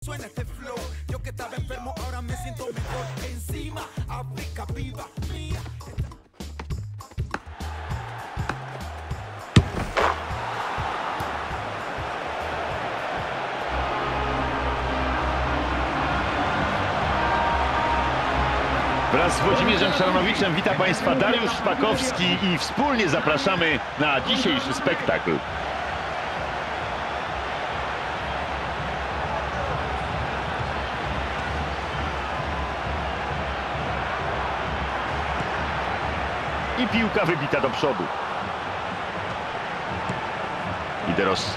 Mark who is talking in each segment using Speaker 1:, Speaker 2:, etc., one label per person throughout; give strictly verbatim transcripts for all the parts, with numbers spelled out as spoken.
Speaker 1: Suena este flow, yo que estaba enfermo ahora me siento mejor encima, África viva mía.
Speaker 2: Wraz z Włodzimierzem Szaranowiczem wita Państwa Dariusz Szpakowski i wspólnie zapraszamy na dzisiejszy spektakl. I piłka wybita do przodu. Iderossi.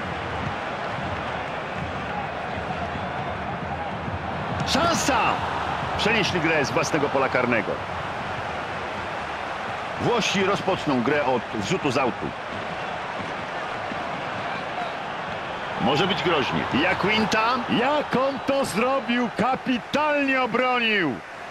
Speaker 2: Szansa! Przenieśli grę z własnego pola karnego. Włosi rozpoczną grę od wrzutu z autu. Może być groźnie. Iaquinta. Jak on to zrobił? Kapitalnie obronił.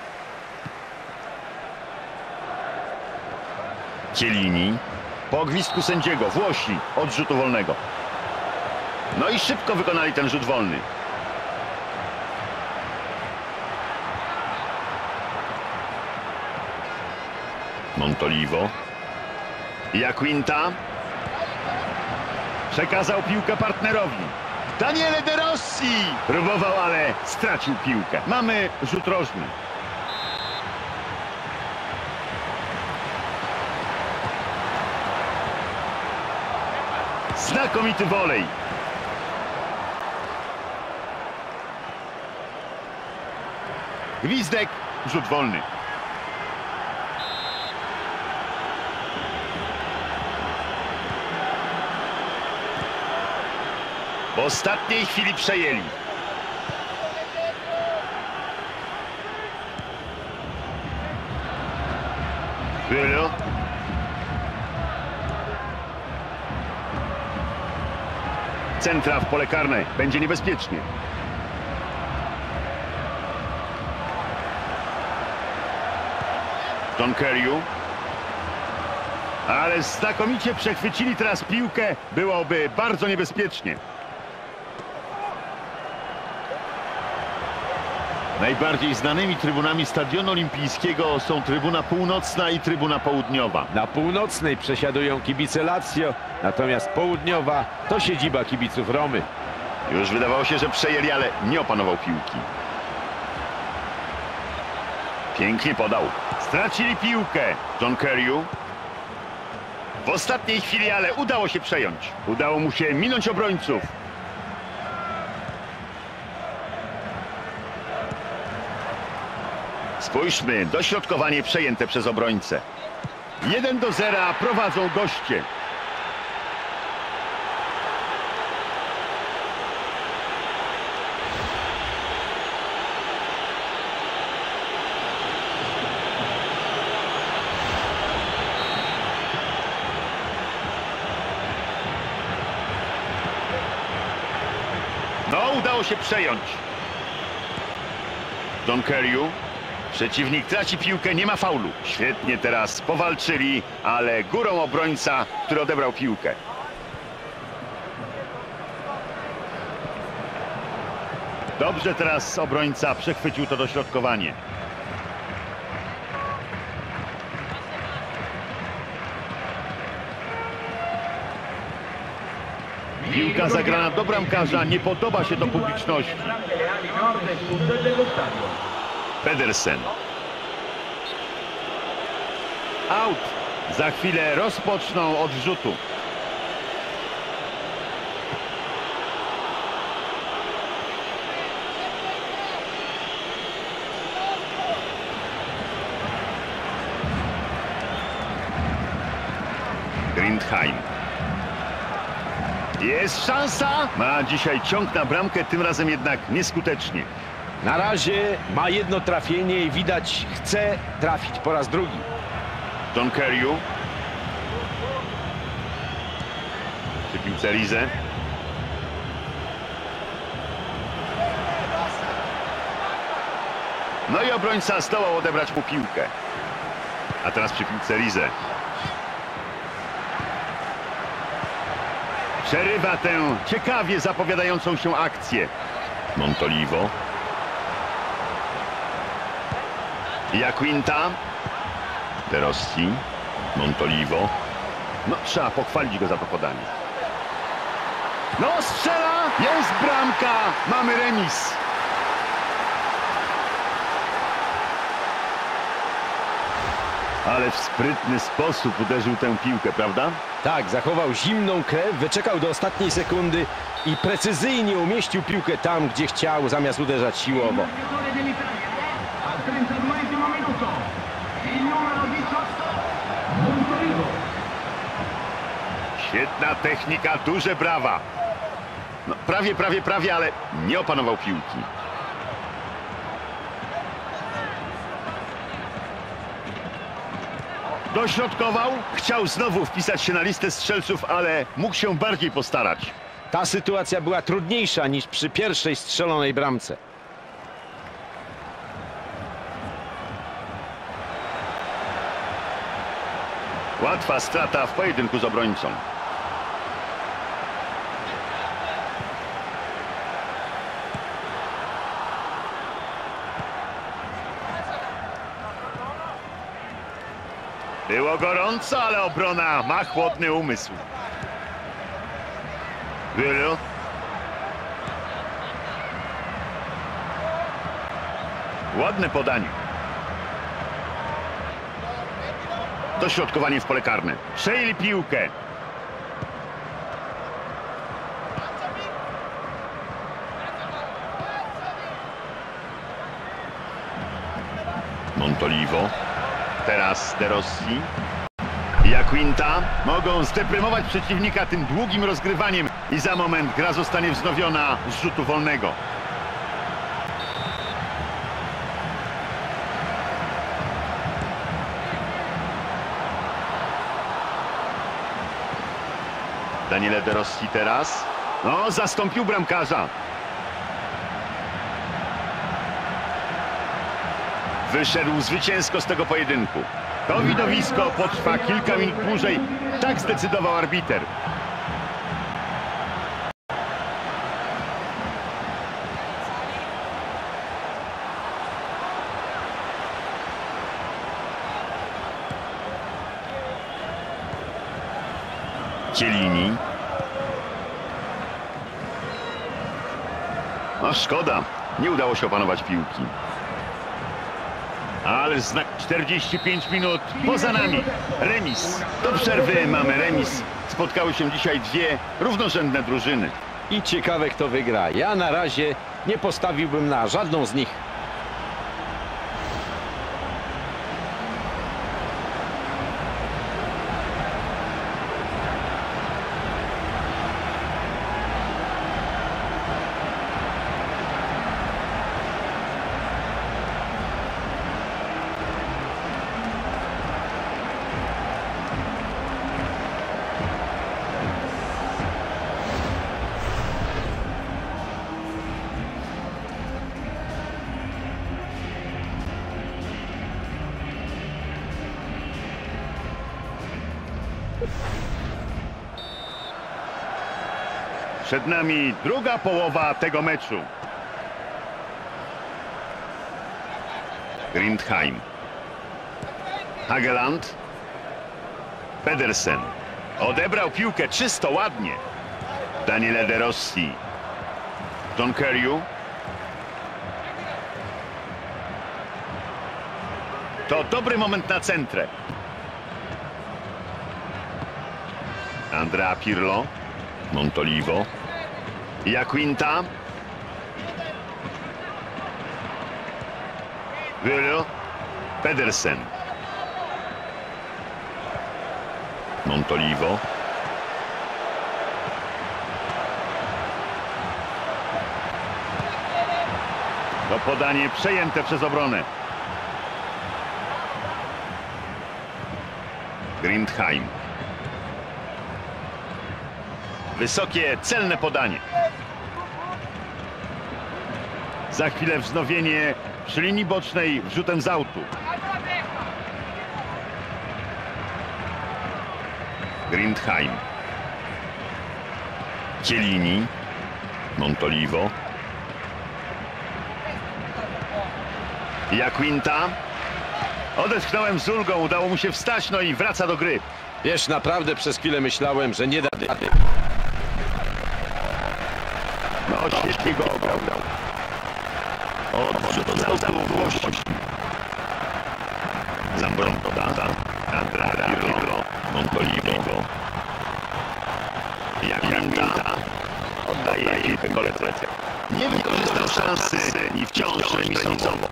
Speaker 2: Chiellini. Po gwizdku sędziego Włosi od rzutu wolnego. No i szybko wykonali ten rzut wolny. Montolivo. Iaquinta. Przekazał piłkę partnerowi. Daniele De Rossi. Próbował, ale stracił piłkę. Mamy rzut rożny. Znakomity wolej. Gwizdek, rzut wolny. W ostatniej chwili przejęli. Było. Centra w pole karne. Będzie niebezpiecznie. John Kerry. Ale znakomicie przechwycili teraz piłkę. Byłoby bardzo niebezpiecznie. Najbardziej znanymi trybunami Stadionu Olimpijskiego są trybuna północna i trybuna południowa.
Speaker 3: Na północnej przesiadują kibice Lazio, natomiast południowa to siedziba kibiców Romy.
Speaker 2: Już wydawało się, że przejęli, ale nie opanował piłki. Pięknie podał. Stracili piłkę. John Kerry. W ostatniej chwili, ale udało się przejąć. Udało mu się minąć obrońców. Spójrzmy, dośrodkowanie przejęte przez obrońcę. jeden do zera prowadzą goście. No, udało się przejąć. John Kerry. Przeciwnik traci piłkę, nie ma faulu. Świetnie teraz powalczyli, ale górą obrońca, który odebrał piłkę. Dobrze teraz obrońca przechwycił to dośrodkowanie. Piłka zagrana do bramkarza, nie podoba się do publiczności. Pedersen. Out. Za chwilę rozpoczną od rzutu. Grindheim. Jest szansa. Ma dzisiaj ciąg na bramkę, tym razem jednak nieskutecznie.
Speaker 3: Na razie ma jedno trafienie i widać, chce trafić po raz drugi.
Speaker 2: John Kerry. Przy piłce Rize. No i obrońca zdołał odebrać mu piłkę. A teraz przy piłce Rize. Przerywa tę ciekawie zapowiadającą się akcję. Montolivo. Jaquinta. De Rossi. Montolivo. No, trzeba pochwalić go za to podanie. No, strzela! Jest bramka! Mamy remis. Ale w sprytny sposób uderzył tę piłkę, prawda?
Speaker 3: Tak, zachował zimną krew, wyczekał do ostatniej sekundy i precyzyjnie umieścił piłkę tam, gdzie chciał, zamiast uderzać siłowo.
Speaker 2: Świetna technika, duże brawa. No, prawie, prawie, prawie, ale nie opanował piłki. Dośrodkował, chciał znowu wpisać się na listę strzelców, ale mógł się bardziej postarać.
Speaker 3: Ta sytuacja była trudniejsza niż przy pierwszej strzelonej bramce.
Speaker 2: Łatwa strata w pojedynku z obrońcą. Było gorąco, ale obrona ma chłodny umysł. Wielu. Ładne podanie. Dośrodkowanie w pole karne. Przejęli piłkę. Montolivo. Teraz De Rossi. Jaquinta. Mogą zdeprymować przeciwnika tym długim rozgrywaniem i za moment gra zostanie wznowiona z rzutu wolnego. Daniele De Rossi teraz. No, zastąpił bramkarza. Wyszedł zwycięsko z tego pojedynku. To widowisko potrwa kilka minut dłużej. Tak zdecydował arbiter. Chiellini. No szkoda, nie udało się opanować piłki. Ale znak czterdzieści pięć minut poza nami. Remis. Do przerwy mamy remis. Spotkały się dzisiaj dwie równorzędne drużyny.
Speaker 3: I ciekawe, kto wygra. Ja na razie nie postawiłbym na żadną z nich.
Speaker 2: Przed nami druga połowa tego meczu. Grindheim. Hageland. Pedersen. Odebrał piłkę czysto, ładnie. Daniele De Rossi. John Kerry. To dobry moment na centrę. Andrea Pirlo. Montolivo. Jaquinta. Wielu. Pedersen. Montolivo. To podanie przejęte przez obronę. Grindheim. Wysokie, celne podanie. Za chwilę wznowienie przy linii bocznej wrzutem z autu. Grindheim. Chiellini. Montolivo. Jaquinta. Odetchnąłem z ulgą, udało mu się wstać, no i wraca do gry.
Speaker 3: Wiesz, naprawdę przez chwilę myślałem, że nie da rady.
Speaker 2: No, świetnie go ograł. Odrzucał tam włości. Zambronda, Andrade, Montolivo. Jaquinta. Oddaje piłkę koledze. Nie wykorzystał szansy i wciąż remisowo.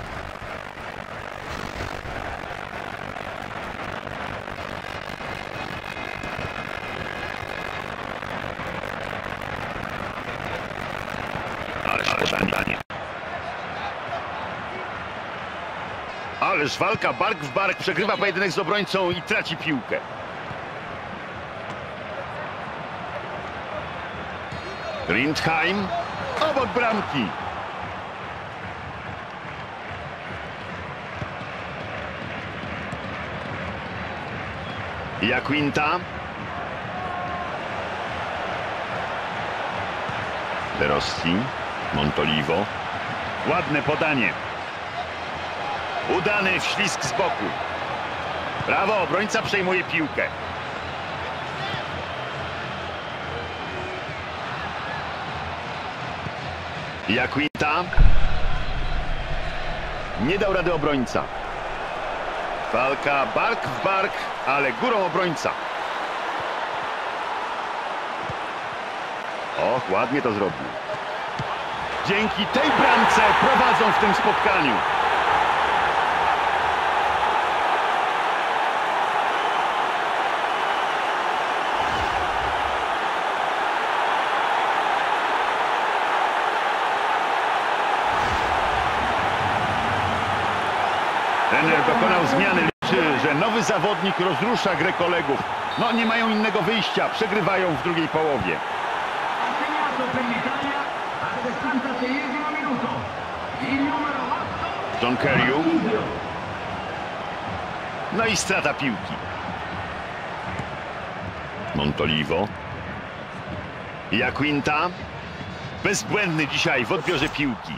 Speaker 2: Ależ walka bark w bark, przegrywa pojedynek z obrońcą i traci piłkę. Rindheim obok bramki. Jaquinta. De Rossi. Montolivo. Ładne podanie. Udany wślizg z boku. Brawo, obrońca przejmuje piłkę. Jaquinta. Nie dał rady obrońca. Walka bark w bark, ale górą obrońca. Och, ładnie to zrobił. Dzięki tej bramce prowadzą w tym spotkaniu. Trener dokonał zmiany, liczy, że nowy zawodnik rozrusza grę kolegów. No nie mają innego wyjścia, przegrywają w drugiej połowie. John Kerry. No i strata piłki. Montolivo. Jaquinta. Bezbłędny dzisiaj w odbiorze piłki.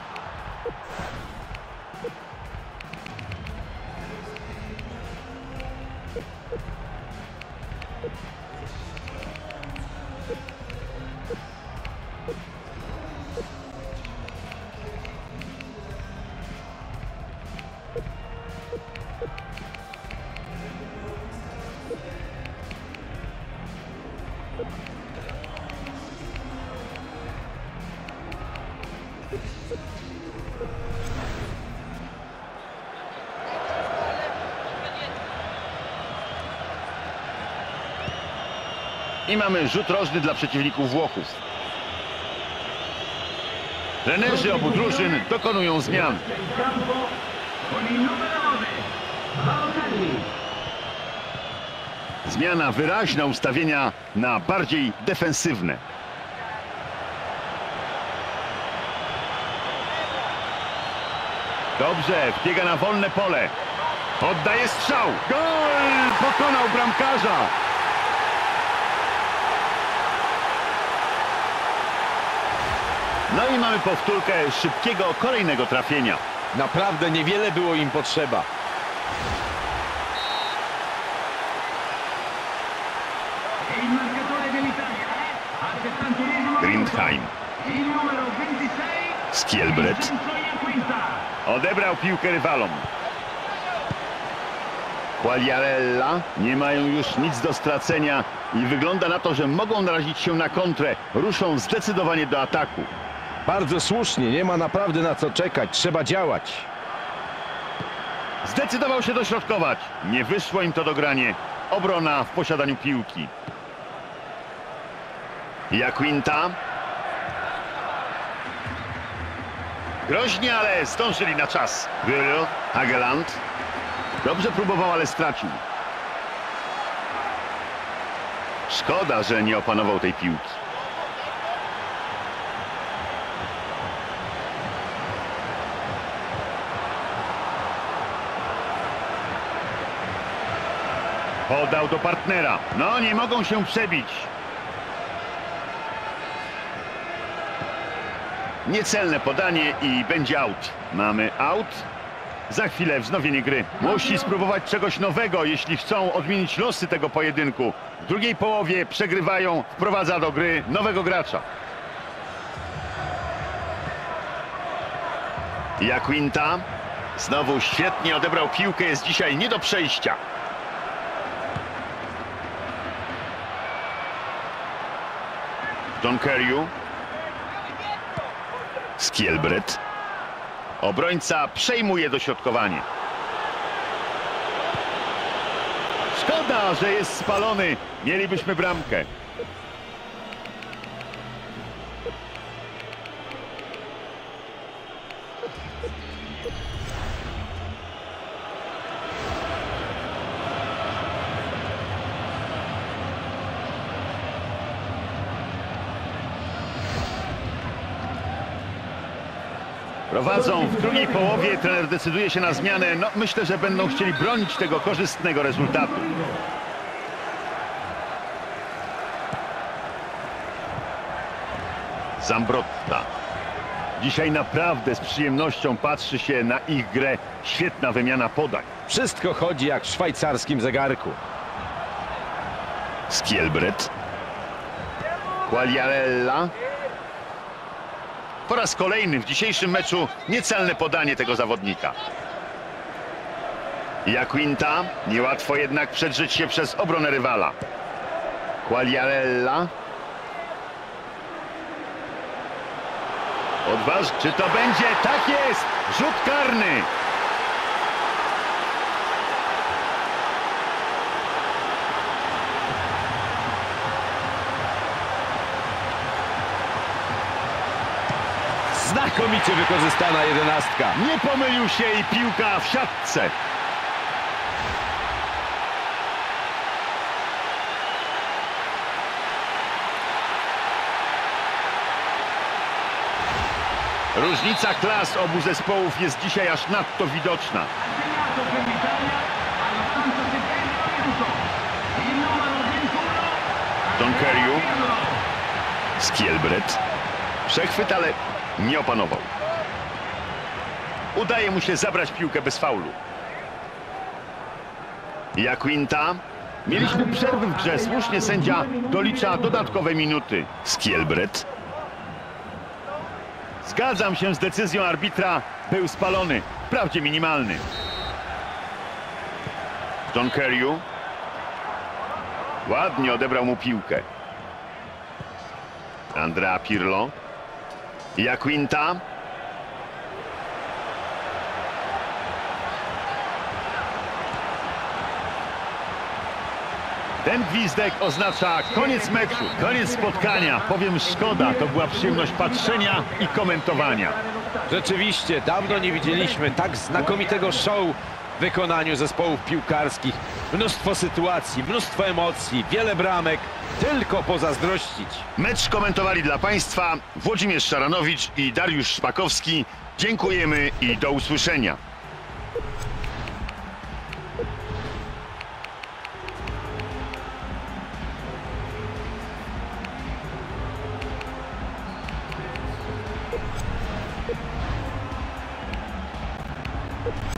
Speaker 2: I mamy rzut rożny dla przeciwników Włochów. Trenerzy obu drużyn dokonują zmian. Zmiana wyraźna ustawienia na bardziej defensywne. Dobrze, wbiega na wolne pole. Oddaje strzał. Gol! Pokonał bramkarza. No i mamy powtórkę szybkiego kolejnego trafienia.
Speaker 3: Naprawdę niewiele było im potrzeba.
Speaker 2: Rindheim. Skielbret. Odebrał piłkę rywalom. Quagliarella. Nie mają już nic do stracenia i wygląda na to, że mogą narazić się na kontrę. Ruszą zdecydowanie do ataku.
Speaker 3: Bardzo słusznie, nie ma naprawdę na co czekać, trzeba działać.
Speaker 2: Zdecydował się dośrodkować. Nie wyszło im to dogranie. Obrona w posiadaniu piłki. Jaquinta. Groźnie, ale zdążyli na czas. Gürl, Hageland. Dobrze próbował, ale stracił. Szkoda, że nie opanował tej piłki. Podał do partnera. No, nie mogą się przebić. Niecelne podanie i będzie out. Mamy out. Za chwilę wznowienie gry. Musi spróbować czegoś nowego, jeśli chcą odmienić losy tego pojedynku. W drugiej połowie przegrywają, wprowadza do gry nowego gracza. Jaquinta znowu świetnie odebrał piłkę, jest dzisiaj nie do przejścia. John Kerry. Skielbret. Obrońca przejmuje dośrodkowanie. Szkoda, że jest spalony. Mielibyśmy bramkę. Prowadzą w drugiej połowie, trener decyduje się na zmianę. No, myślę, że będą chcieli bronić tego korzystnego rezultatu. Zambrotta. Dzisiaj naprawdę z przyjemnością patrzy się na ich grę. Świetna wymiana podań.
Speaker 3: Wszystko chodzi jak w szwajcarskim zegarku.
Speaker 2: Skielbret. Quagliarella. Po raz kolejny w dzisiejszym meczu niecelne podanie tego zawodnika. Jaquinta. Niełatwo jednak przedrzeć się przez obronę rywala. Quagliarella. Odważ, czy to będzie? Tak jest! Rzut karny!
Speaker 3: Znakomicie wykorzystana jedenastka.
Speaker 2: Nie pomylił się i piłka w siatce. Różnica klas obu zespołów jest dzisiaj aż nadto widoczna. John Kerry. Skielbret. Przechwyt, ale nie opanował. Udaje mu się zabrać piłkę bez faulu. Jaquinta. Mieliśmy przerwy w grze. Słusznie sędzia dolicza dodatkowe minuty. Skielbret. Zgadzam się z decyzją arbitra. Był spalony. Wprawdzie minimalny. John Kerry. Ładnie odebrał mu piłkę. Andrea Pirlo. Jaquinta. Ten gwizdek oznacza koniec meczu, koniec spotkania. Powiem, szkoda, to była przyjemność patrzenia i komentowania.
Speaker 3: Rzeczywiście, dawno nie widzieliśmy tak znakomitego show w wykonaniu zespołów piłkarskich. Mnóstwo sytuacji, mnóstwo emocji, wiele bramek. Tylko pozazdrościć.
Speaker 2: Mecz komentowali dla Państwa Włodzimierz Szaranowicz i Dariusz Szpakowski. Dziękujemy i do usłyszenia.
Speaker 4: You